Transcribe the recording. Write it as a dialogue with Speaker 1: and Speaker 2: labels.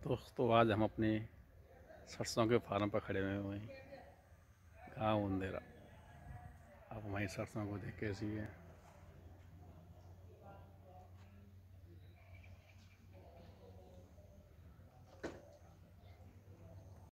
Speaker 1: दोस्तों आज हम अपने सरसों के फार्म पर खड़े हुए हैं, गाँव उंदेरा। आप हमारी सरसों को देख कैसी है।